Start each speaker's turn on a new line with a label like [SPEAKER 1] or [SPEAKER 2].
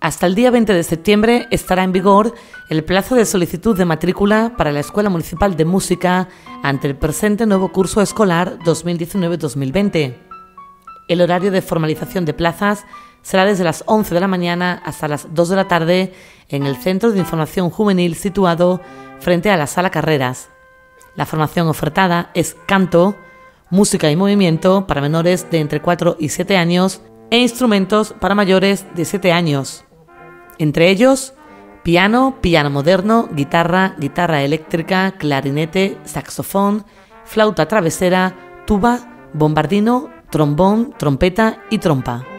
[SPEAKER 1] Hasta el día 20 de septiembre estará en vigor el plazo de solicitud de matrícula para la Escuela Municipal de Música ante el presente nuevo curso escolar 2019-2020. El horario de formalización de plazas será desde las 11 de la mañana hasta las 2 de la tarde en el Centro de Información Juvenil situado frente a la Sala Carreras. La formación ofertada es canto, música y movimiento para menores de entre 4 y 7 años e instrumentos para mayores de 7 años. Entre ellos, piano, piano moderno, guitarra, guitarra eléctrica, clarinete, saxofón, flauta travesera, tuba, bombardino, trombón, trompeta y trompa.